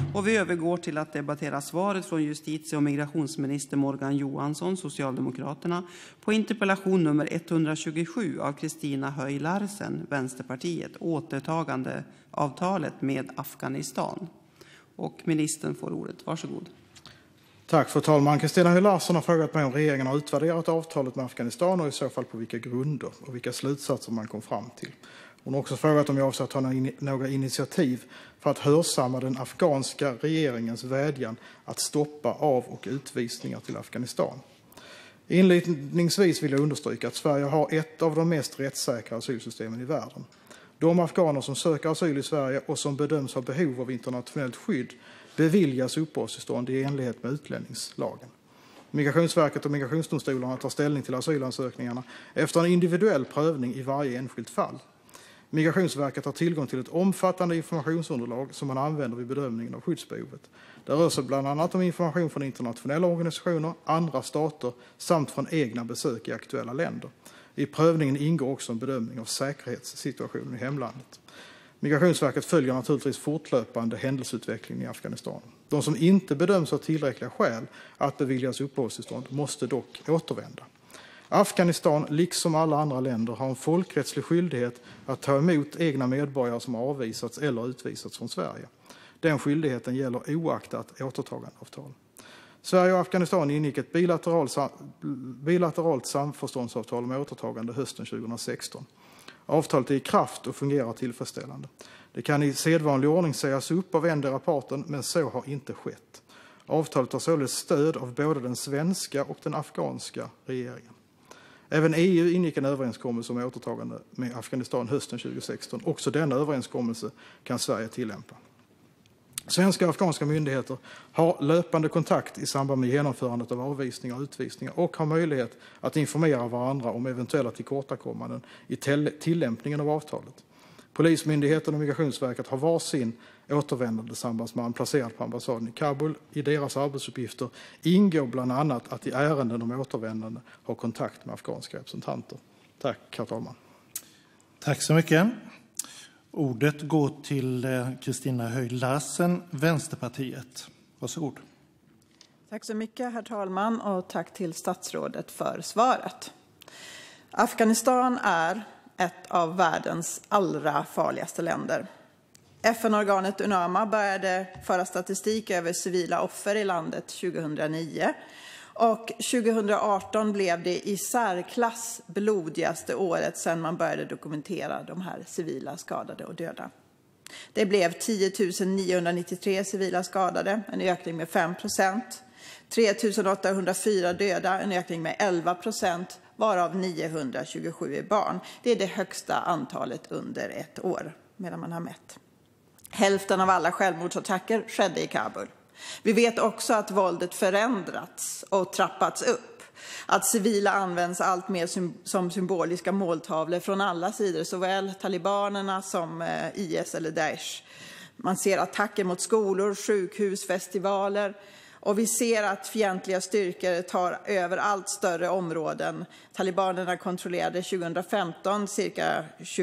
Och vi övergår till att debattera svaret från justitie- och migrationsminister Morgan Johansson, Socialdemokraterna, på interpellation nummer 127 av Kristina Höj Larsen, Vänsterpartiet, återtagande avtalet med Afghanistan. Och ministern får ordet. Varsågod. Tack fru talman. Kristina Höj Larsen har frågat mig om regeringen har utvärderat avtalet med Afghanistan och i så fall på vilka grunder och vilka slutsatser man kom fram till. Hon har också frågat om jag avser att ta några initiativ för att hörsamma den afghanska regeringens vädjan att stoppa av- och utvisningar till Afghanistan. Inledningsvis vill jag understryka att Sverige har ett av de mest rättssäkra asylsystemen i världen. De afghaner som söker asyl i Sverige och som bedöms ha behov av internationellt skydd beviljas uppehållstillstånd i enlighet med utlänningslagen. Migrationsverket och migrationsdomstolarna tar ställning till asylansökningarna efter en individuell prövning i varje enskilt fall. Migrationsverket har tillgång till ett omfattande informationsunderlag som man använder vid bedömningen av skyddsbehovet. Det rör sig bland annat om information från internationella organisationer, andra stater samt från egna besök i aktuella länder. I prövningen ingår också en bedömning av säkerhetssituationen i hemlandet. Migrationsverket följer naturligtvis fortlöpande händelseutvecklingen i Afghanistan. De som inte bedöms ha tillräckliga skäl att beviljas uppehållstillstånd måste dock återvända. Afghanistan, liksom alla andra länder, har en folkrättslig skyldighet att ta emot egna medborgare som har avvisats eller utvisats från Sverige. Den skyldigheten gäller oaktat återtagandeavtal. Sverige och Afghanistan ingick ett bilateralt samförståndsavtal om återtagande hösten 2016. Avtalet är i kraft och fungerar tillfredsställande. Det kan i sedvanlig ordning sägas upp av endera parten, men så har inte skett. Avtalet har således stöd av både den svenska och den afghanska regeringen. Även EU ingick en överenskommelse om återtagande med Afghanistan hösten 2016. Också denna överenskommelse kan Sverige tillämpa. Svenska och afghanska myndigheter har löpande kontakt i samband med genomförandet av avvisningar och utvisningar och har möjlighet att informera varandra om eventuella tillkortakommanden i tillämpningen av avtalet. Polismyndigheten och Migrationsverket har varsin återvändande sambandsman placerad på ambassaden i Kabul. I deras arbetsuppgifter ingår bland annat att i ärenden om återvändande ha kontakt med afghanska representanter. Tack, herr talman. Tack så mycket. Ordet går till Kristina Höj Larsen, Vänsterpartiet. Varsågod. Tack så mycket, herr talman, och tack till statsrådet för svaret. Afghanistan är ett av världens allra farligaste länder. FN-organet UNAMA började föra statistik över civila offer i landet 2009. Och 2018 blev det i särklass blodigaste året sedan man började dokumentera de här civila skadade och döda. Det blev 10 993 civila skadade, en ökning med 5%. 3 804 döda, en ökning med 11%, varav 927 är barn. Det är det högsta antalet under ett år medan man har mätt. Hälften av alla självmordsattacker skedde i Kabul. Vi vet också att våldet förändrats och trappats upp. Att civila används allt mer som symboliska måltavlor från alla sidor, såväl talibanerna som IS eller Daesh. Man ser attacker mot skolor, sjukhus, festivaler. Och vi ser att fientliga styrkor tar över allt större områden. Talibanerna kontrollerade 2015 cirka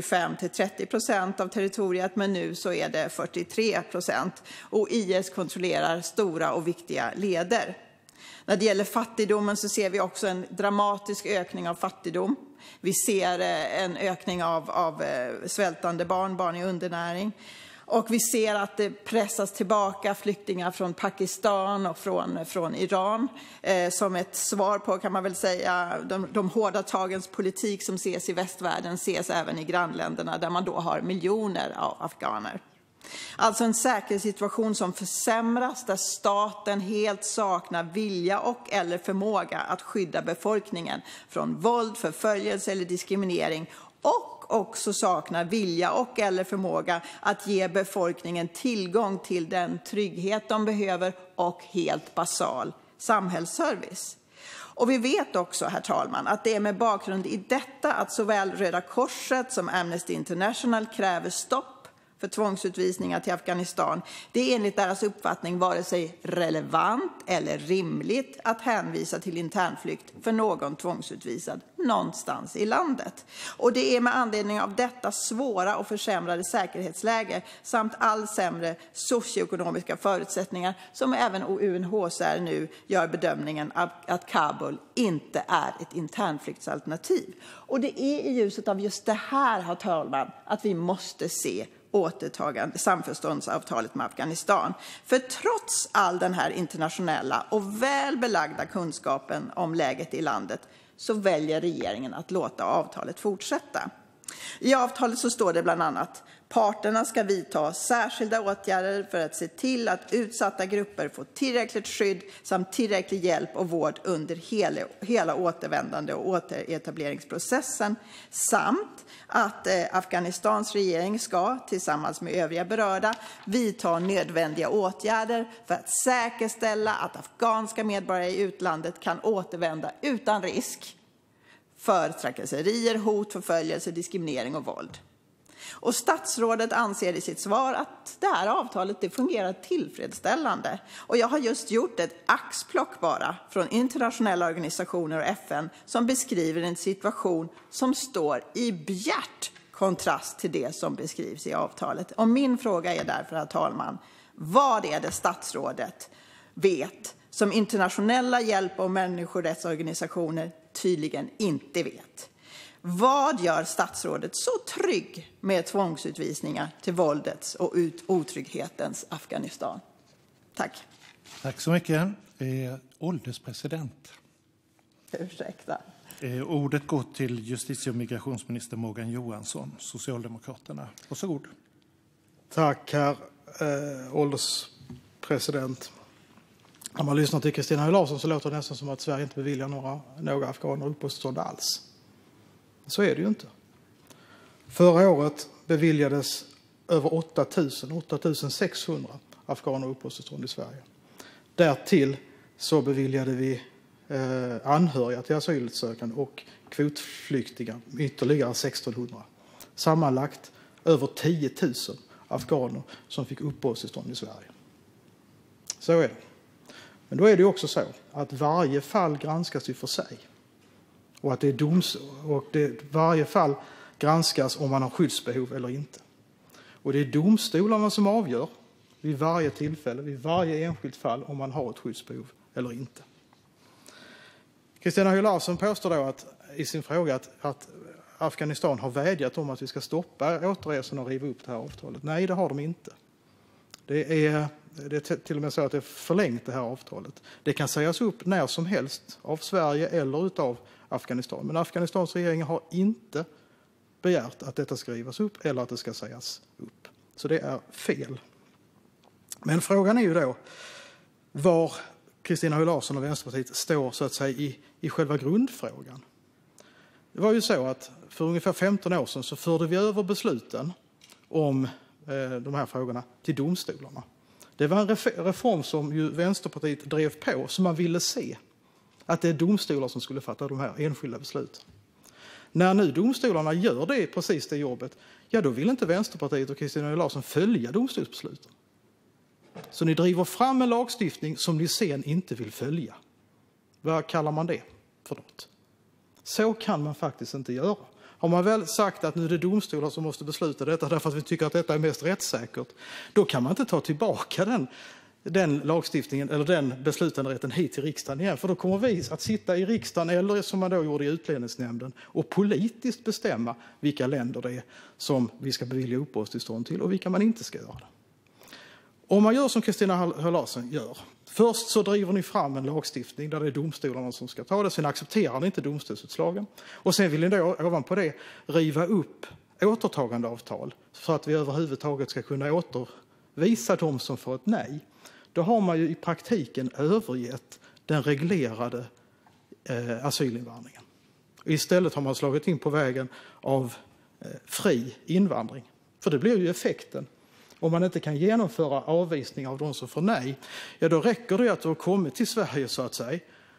25-30% av territoriet, men nu så är det 43%. Och IS kontrollerar stora och viktiga leder. När det gäller fattigdomen så ser vi också en dramatisk ökning av fattigdom. Vi ser en ökning av svältande barn i undernäring. Och vi ser att det pressas tillbaka flyktingar från Pakistan och från Iran. Som ett svar på, kan man väl säga, de hårda tagens politik som ses i västvärlden ses även i grannländerna där man då har miljoner av afghaner. Alltså en säkerhetssituation som försämras, där staten helt saknar vilja och eller förmåga att skydda befolkningen från våld, förföljelse eller diskriminering, och också saknar vilja och eller förmåga att ge befolkningen tillgång till den trygghet de behöver och helt basal samhällsservice. Och vi vet också, herr talman, att det är med bakgrund i detta att såväl Röda Korset som Amnesty International kräver stopp för tvångsutvisningar till Afghanistan, det är enligt deras uppfattning vare sig relevant eller rimligt att hänvisa till internflykt för någon tvångsutvisad någonstans i landet. Och det är med anledning av detta svåra och försämrade säkerhetsläge samt all sämre socioekonomiska förutsättningar som även UNHCR nu gör bedömningen att Kabul inte är ett internflyktsalternativ. Och det är i ljuset av just det här, herr talman, att vi måste se samförståndsavtalet med Afghanistan. För trots all den här internationella och väl belagda kunskapen om läget i landet så väljer regeringen att låta avtalet fortsätta. I avtalet så står det bland annat: parterna ska vidta särskilda åtgärder för att se till att utsatta grupper får tillräckligt skydd samt tillräcklig hjälp och vård under hela återvändande och återetableringsprocessen, samt att Afghanistans regering ska tillsammans med övriga berörda vidta nödvändiga åtgärder för att säkerställa att afghanska medborgare i utlandet kan återvända utan risk för trakasserier, hot, förföljelse, diskriminering och våld. Och statsrådet anser i sitt svar att det här avtalet det fungerar tillfredsställande. Och jag har just gjort ett axplock bara från internationella organisationer och FN som beskriver en situation som står i bjärt kontrast till det som beskrivs i avtalet. Och min fråga är därför, herr talman, vad är det statsrådet vet som internationella hjälp- och människorättsorganisationer tydligen inte vet? Vad gör statsrådet så trygg med tvångsutvisningar till våldets och otrygghetens Afghanistan? Tack. Tack så mycket. Ålderspresident. Ursäkta. Ordet går till justitie- och migrationsminister Morgan Johansson, Socialdemokraterna. Varsågod. Tack, herr ålderspresident. När man lyssnar till Christina Höj Larsen så låter det nästan som att Sverige inte beviljar några afghaner uppehållstillstånd alls. Så är det ju inte. Förra året beviljades över 8 600 afghaner uppehållstillstånd i Sverige. Därtill så beviljade vi anhöriga till asylsökande och kvotflyktingar ytterligare 1600. Sammanlagt över 10 000 afghaner som fick uppehållstillstånd i Sverige. Så är det. Men då är det också så att varje fall granskas ju för sig. Och att varje fall granskas om man har skyddsbehov eller inte. Och det är domstolarna som avgör vid varje tillfälle, vid varje enskilt fall, om man har ett skyddsbehov eller inte. Christina Höj Larsen påstår då i sin fråga att Afghanistan har vädjat om att vi ska stoppa återresan och riva upp det här avtalet. Nej, det har de inte. Det är till och med så att det är förlängt, det här avtalet. Det kan sägas upp när som helst av Sverige eller utav Afghanistan. Men Afghanistans regering har inte begärt att detta ska rivas upp eller att det ska sägas upp. Så det är fel. Men frågan är ju då var Christina Höj Larsen och Vänsterpartiet står så att säga i själva grundfrågan. Det var ju så att för ungefär 15 år sedan så förde vi över besluten om de här frågorna till domstolarna. Det var en reform som ju Vänsterpartiet drev på, som man ville se. Att det är domstolar som skulle fatta de här enskilda besluten. När nu domstolarna gör precis det jobbet, ja då vill inte Vänsterpartiet och Christina Höj Larsen följa domstolsbesluten. Så ni driver fram en lagstiftning som ni sen inte vill följa. Vad kallar man det för något? Så kan man faktiskt inte göra. Har man väl sagt att nu är det domstolar som måste besluta detta därför att vi tycker att detta är mest rättssäkert, då kan man inte ta tillbaka den lagstiftningen eller den beslutanderätten hit till riksdagen igen. För då kommer vi att sitta i riksdagen eller som man då gjorde i utlänningsnämnden och politiskt bestämma vilka länder det är som vi ska bevilja uppehållstillstånd till och vilka man inte ska göra det. Om man gör som Christina Höj Larsen gör, först så driver ni fram en lagstiftning där det är domstolarna som ska ta det, sen accepterar ni inte domstolsutslagen och sen vill ni då ovanpå det riva upp återtagandeavtal för att vi överhuvudtaget ska kunna återvisa dem som får ett nej. Då har man ju i praktiken övergett den reglerade asylinvandringen. Istället har man slagit in på vägen av fri invandring. För det blir ju effekten. Om man inte kan genomföra avvisning av de som får nej, ja då räcker det att du har kommit till Sverige så att säga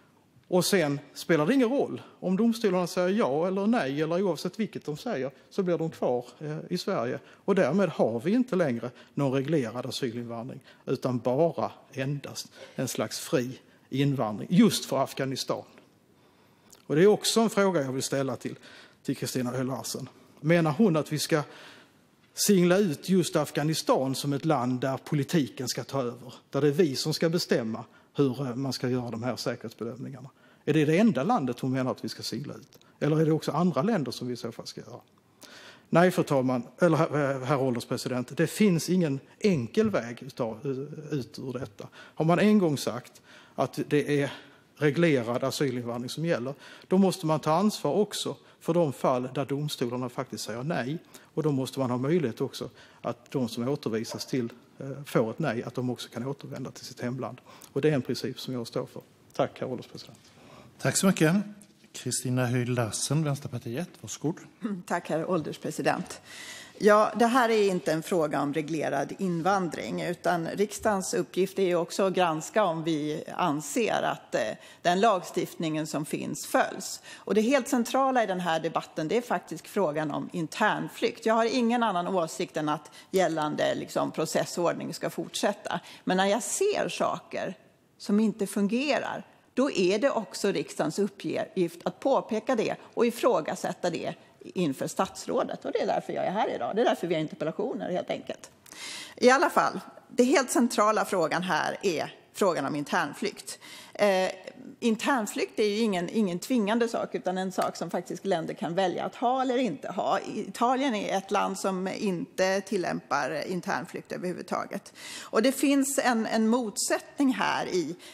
Och sen spelar det ingen roll om domstolarna säger ja eller nej, eller oavsett vilket de säger, så blir de kvar i Sverige. Och därmed har vi inte längre någon reglerad asylinvandring, utan endast en slags fri invandring just för Afghanistan. Och det är också en fråga jag vill ställa till Christina Höj Larsen. Menar hon att vi ska singla ut just Afghanistan som ett land där politiken ska ta över, där det är vi som ska bestämma hur man ska göra de här säkerhetsbedömningarna? Är det enda landet hon menar att vi ska singla ut? Eller är det också andra länder som vi i så fall ska göra? Nej, fru talman, eller herr ålderspresident, det finns ingen enkel väg ut ur detta. Har man en gång sagt att det är reglerad asylinvandring som gäller, då måste man ta ansvar också för de fall där domstolarna faktiskt säger nej. Och då måste man ha möjlighet också att de som återvisas till får ett nej, att de också kan återvända till sitt hemland. Och det är en princip som jag står för. Tack, herr ålderspresident. Tack så mycket. Christina Höj Larsen, Vänsterpartiet. Varsågod. Tack, herr ålderspresident. Ja, det här är inte en fråga om reglerad invandring, utan riksdagens uppgift är ju också att granska om vi anser att den lagstiftningen som finns följs. Och det helt centrala i den här debatten, det är faktiskt frågan om internflykt. Jag har ingen annan åsikt än att gällande processordning ska fortsätta. Men när jag ser saker som inte fungerar, då är det också riksdagens uppgift att påpeka det och ifrågasätta det inför statsrådet. Och det är därför jag är här idag. Det är därför vi har interpellationer, helt enkelt. I alla fall, det helt centrala frågan här är frågan om internflykt. Internflykt är ju ingen tvingande sak, utan en sak som faktiskt länder kan välja att ha eller inte ha. Italien är ett land som inte tillämpar internflykt överhuvudtaget. Och det finns en motsättning här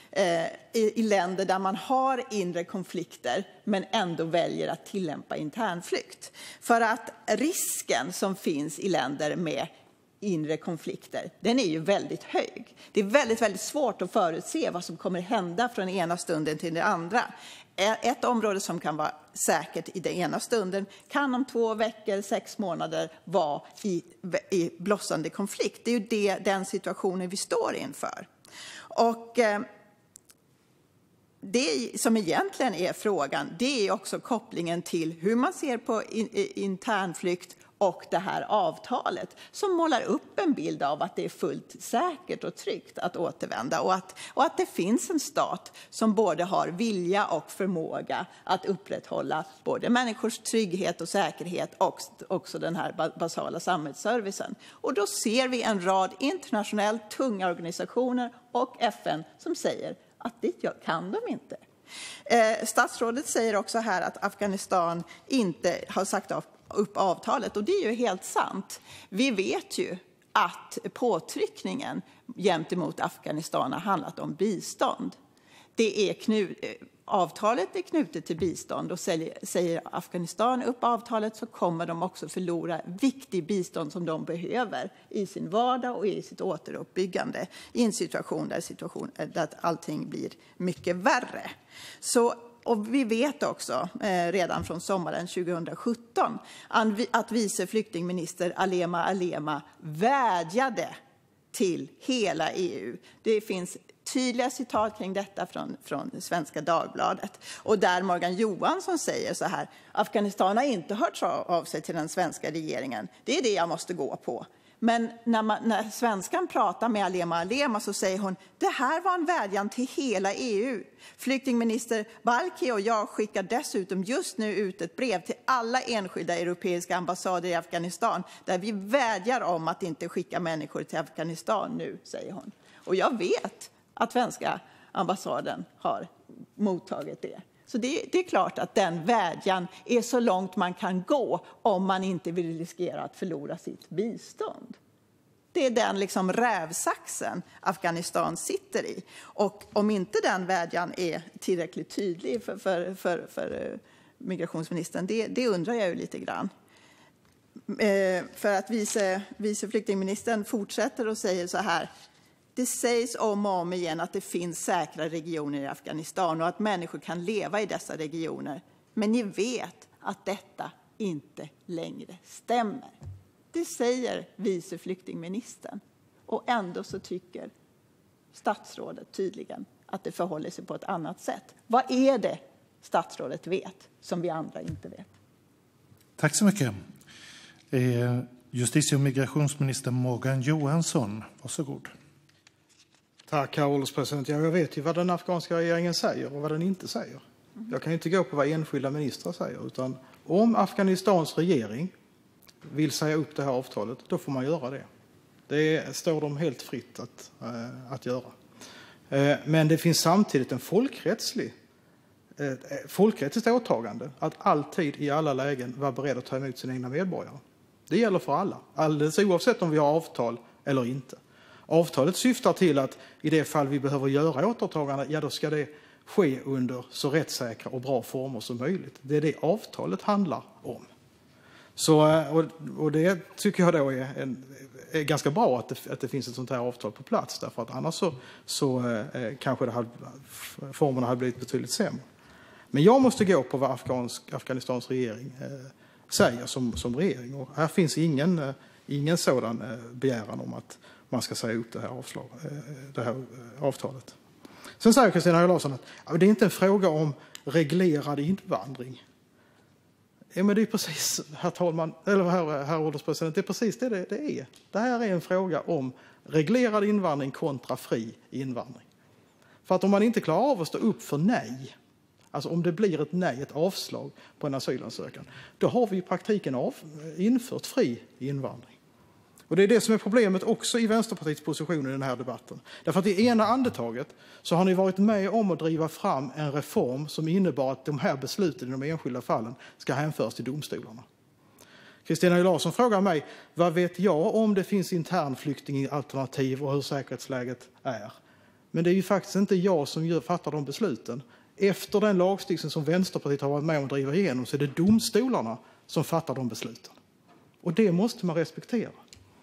i länder där man har inre konflikter men ändå väljer att tillämpa internflykt. För att risken som finns i länder med inre konflikter, den är ju väldigt hög. Det är väldigt, väldigt svårt att förutse vad som kommer hända från ena stunden till den andra. Ett område som kan vara säkert i den ena stunden kan om 2 veckor, 6 månader vara i blossande konflikt. Det är ju den situationen vi står inför. Och det som egentligen är frågan, det är också kopplingen till hur man ser på internflykt och det här avtalet som målar upp en bild av att det är fullt säkert och tryggt att återvända och att det finns en stat som både har vilja och förmåga att upprätthålla både människors trygghet och säkerhet och också den här basala samhällsservicen. Och då ser vi en rad internationellt tunga organisationer och FN som säger att det kan de inte. Statsrådet säger också här att Afghanistan inte har sagt upp avtalet, och det är ju helt sant. Vi vet ju att påtryckningen gentemot Afghanistan har handlat om bistånd. Avtalet är knutet till bistånd, och säger Afghanistan upp avtalet så kommer de också förlora viktig bistånd som de behöver i sin vardag och i sitt återuppbyggande i en situation där allting blir mycket värre. Och vi vet också redan från sommaren 2017 att vice flyktingminister Alema vädjade till hela EU. Det finns tydliga citat kring detta från Svenska Dagbladet. Och där Morgan Johansson säger så här: Afghanistan har inte hört av sig till den svenska regeringen. Det är det jag måste gå på. Men när svenskan pratar med Alema så säger hon: det här var en vädjan till hela EU. Flyktingminister Balki och jag skickar dessutom just nu ut ett brev till alla enskilda europeiska ambassader i Afghanistan där vi vädjar om att inte skicka människor till Afghanistan nu, säger hon. Och jag vet att svenska ambassaden har mottagit det. Så det är klart att den vädjan är så långt man kan gå om man inte vill riskera att förlora sitt bistånd. Det är den rävsaxen Afghanistan sitter i. Och om inte den vädjan är tillräckligt tydlig för migrationsministern, det undrar jag ju lite grann. För att vice flyktingministern fortsätter och säger så här: det sägs om och om igen att det finns säkra regioner i Afghanistan och att människor kan leva i dessa regioner. Men ni vet att detta inte längre stämmer. Det säger vice flyktingministern. Och ändå så tycker statsrådet tydligen att det förhåller sig på ett annat sätt. Vad är det statsrådet vet som vi andra inte vet? Tack så mycket. Justitie- och migrationsminister Morgan Johansson, varsågod. Tack, herr ålderspresident. Jag vet ju vad den afghanska regeringen säger och vad den inte säger. Jag kan ju inte gå på vad enskilda ministrar säger, utan om Afghanistans regering vill säga upp det här avtalet, då får man göra det. Det står dem helt fritt att göra. Men det finns samtidigt en folkrättsligt åtagande att alltid i alla lägen vara beredd att ta emot sina egna medborgare. Det gäller för alla, alldeles oavsett om vi har avtal eller inte. Avtalet syftar till att i det fall vi behöver göra återtagande, då ska det ske under så rättssäkra och bra former som möjligt. Det är det avtalet handlar om. Och det tycker jag då är ganska bra att det finns ett sånt här avtal på plats, därför att annars så kanske formerna hade blivit betydligt sämre. Men jag måste gå på vad Afghanistans regering säger som regering, och här finns ingen sådan begäran om att man ska säga upp det här avtalet. Sen säger Christina Höj Larsen att det är inte en fråga om reglerad invandring. Ja, men det är precis, herr ålderspresident, det är precis det är. Det här är en fråga om reglerad invandring kontra fri invandring. För att om man inte klarar av att stå upp för nej, alltså om det blir ett nej, ett avslag på en asylansökan, då har vi i praktiken infört fri invandring. Och det är det som är problemet också i Vänsterpartiets position i den här debatten. Därför att i ena andetaget så har ni varit med om att driva fram en reform som innebar att de här besluten i de enskilda fallen ska hänföras till domstolarna. Christina Höj Larsen frågar mig, vad vet jag om det finns internflyktingalternativ och hur säkerhetsläget är? Men det är ju faktiskt inte jag som fattar de besluten. Efter den lagstiftning som Vänsterpartiet har varit med om att driva igenom så är det domstolarna som fattar de besluten. Och det måste man respektera.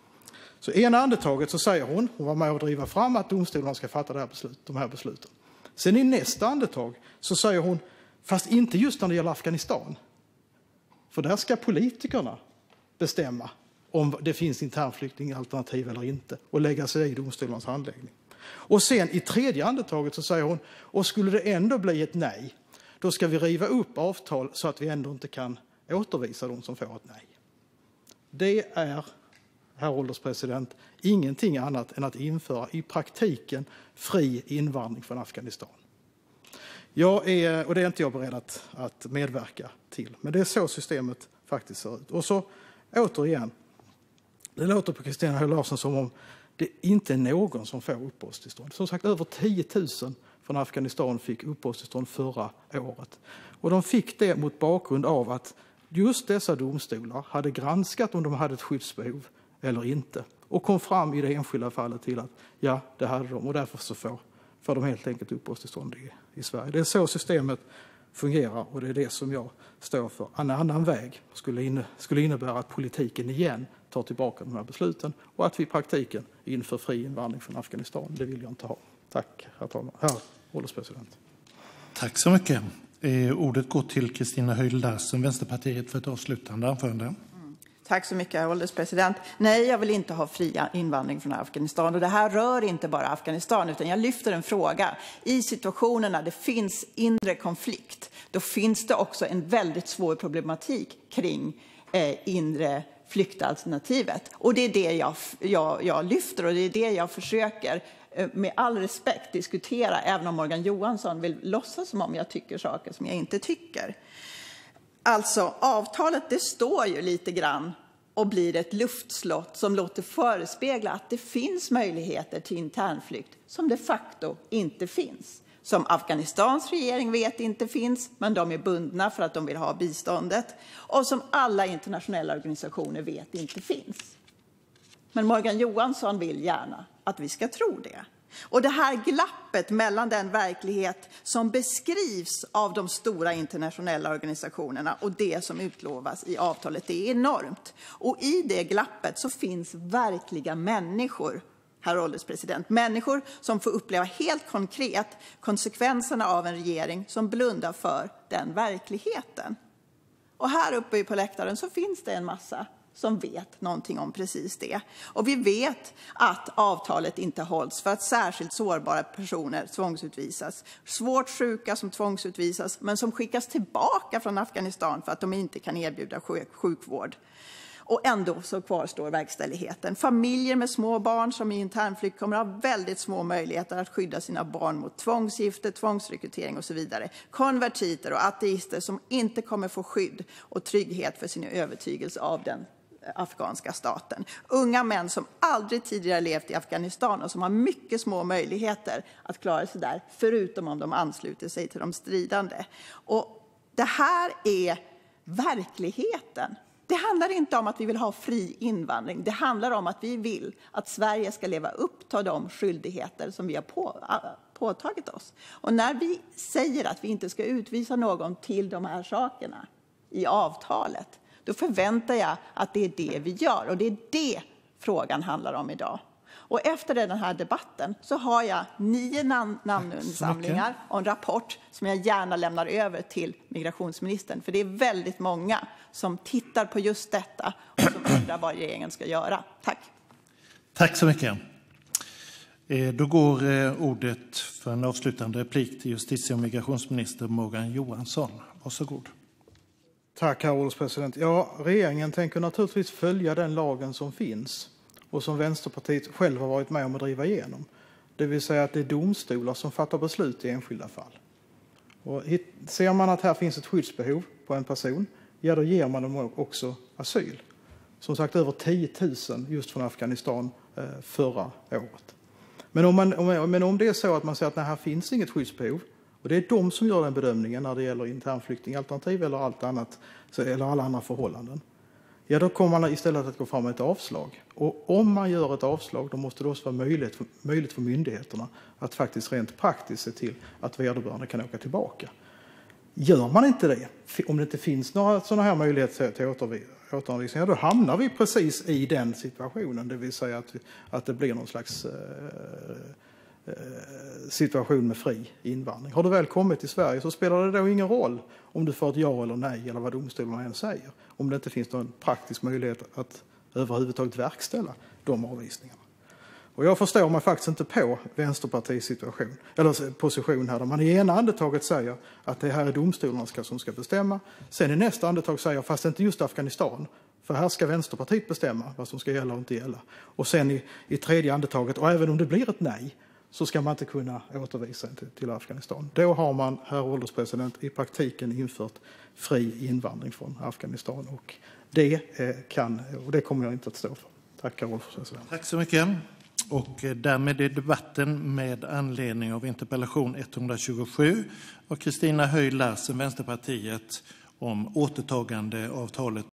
Så i ena andetaget så säger hon var med och driva fram att domstolarna ska fatta de här besluten. Sen i nästa andetag så säger hon, fast inte just när det gäller Afghanistan. För där ska politikerna bestämma om det finns internflyktingalternativ eller inte och lägga sig i domstolarnas handläggning. Och sen i tredje andetaget så säger hon, och skulle det ändå bli ett nej, då ska vi riva upp avtal så att vi ändå inte kan återvisa de som får ett nej. Det är, herr ålderspresident, ingenting annat än att införa i praktiken fri invandring från Afghanistan. Och det är inte jag beredd att medverka till. Men det är så systemet faktiskt ser ut. Och så återigen, det låter på Christina Höj Larsen som om det inte är någon som får uppehållstillstånd. Som sagt, över 10 000 från Afghanistan fick uppehållstillstånd förra året. Och de fick det mot bakgrund av att just dessa domstolar hade granskat om de hade ett skyddsbehov eller inte. Och kom fram i det enskilda fallet till att ja, det hade de. Och därför så får de helt enkelt uppehållstillstånd i Sverige. Det är så systemet fungerar och det är det som jag står för. En annan väg skulle innebära att politiken igen tar tillbaka de här besluten och att vi i praktiken inför fri invandring från Afghanistan. Det vill jag inte ha. Tack, herr ålderspresident. Tack så mycket. Ordet går till Christina Höj Larsen, Vänsterpartiet, för ett avslutande anförande. Tack så mycket, herr ålderspresident. Nej, jag vill inte ha fri invandring från Afghanistan. Och det här rör inte bara Afghanistan, utan jag lyfter en fråga. I situationer när det finns inre konflikt, då finns det också en väldigt svår problematik kring inre flyktalternativet. Och det är det jag lyfter och det är det jag försöker med all respekt diskutera, även om Morgan Johansson vill låtsas som om jag tycker saker som jag inte tycker. Alltså, avtalet det står ju lite grann och blir ett luftslott som låter förespegla att det finns möjligheter till internflykt som de facto inte finns. Som Afghanistans regering vet inte finns, men de är bundna för att de vill ha biståndet. Och som alla internationella organisationer vet inte finns. Men Morgan Johansson vill gärna att vi ska tro det. Och det här glappet mellan den verklighet som beskrivs av de stora internationella organisationerna och det som utlovas i avtalet är enormt. Och i det glappet så finns verkliga människor, herr ålderspresident. Människor som får uppleva helt konkret konsekvenserna av en regering som blundar för den verkligheten. Och här uppe på läktaren så finns det en massa som vet någonting om precis det. Och vi vet att avtalet inte hålls för att särskilt sårbara personer tvångsutvisas. Svårt sjuka som tvångsutvisas men som skickas tillbaka från Afghanistan för att de inte kan erbjuda sjukvård. Och ändå så kvarstår verkställigheten. Familjer med små barn som i internflykt kommer att ha väldigt små möjligheter att skydda sina barn mot tvångsgifte, tvångsrekrytering och så vidare. Konvertiter och ateister som inte kommer få skydd och trygghet för sin övertygelse av den afghanska staten. Unga män som aldrig tidigare levt i Afghanistan och som har mycket små möjligheter att klara sig där, förutom om de ansluter sig till de stridande. Och det här är verkligheten. Det handlar inte om att vi vill ha fri invandring. Det handlar om att vi vill att Sverige ska leva upp till de skyldigheter som vi har påtagit oss. Och när vi säger att vi inte ska utvisa någon till de här sakerna i avtalet, då förväntar jag att det är det vi gör. Och det är det frågan handlar om idag. Och efter den här debatten så har jag 9 namninsamlingar och en rapport som jag gärna lämnar över till migrationsministern. För det är väldigt många som tittar på just detta och som undrar vad regeringen ska göra. Tack. Tack så mycket. Då går ordet för en avslutande replik till justitie- och migrationsminister Morgan Johansson. Varsågod. Tack, herr ålderspresident. Ja, regeringen tänker naturligtvis följa den lagen som finns och som Vänsterpartiet själv har varit med om att driva igenom. Det vill säga att det är domstolar som fattar beslut i enskilda fall. Och ser man att här finns ett skyddsbehov på en person, ja då ger man dem också asyl. Som sagt över 10 000 just från Afghanistan förra året. Men om det är så att man säger att här finns inget skyddsbehov, och det är de som gör den bedömningen när det gäller internflyktingalternativ eller allt annat, eller alla andra förhållanden, ja då kommer man istället att gå fram med ett avslag. Och om man gör ett avslag, då måste det också vara möjligt för myndigheterna att faktiskt rent praktiskt se till att vederbörande kan åka tillbaka. Gör man inte det, om det inte finns några sådana här möjligheter till återanvisning, då hamnar vi precis i den situationen, det vill säga att det blir någon slags situation med fri invandring. Har du väl kommit till Sverige så spelar det då ingen roll om du får ett ja eller nej eller vad domstolarna än säger, om det inte finns någon praktisk möjlighet att överhuvudtaget verkställa de avvisningarna. Och jag förstår mig faktiskt inte på Vänsterpartiets position här, där man i ena andetaget säger att det här är domstolarna som ska bestämma, sen i nästa andetag säger fast inte just Afghanistan, för här ska Vänsterpartiet bestämma vad som ska gälla och inte gälla. Och sen i tredje andetaget, och även om det blir ett nej, så ska man inte kunna återvisa till Afghanistan. Då har man, herr ålderspresident, i praktiken infört fri invandring från Afghanistan. Och det kommer jag inte att stå för. Tack, herr ålderspresident. Tack så mycket. Och därmed är debatten med anledning av interpellation 127 av Christina Höj Larsen, Vänsterpartiet, om återtagande avtalet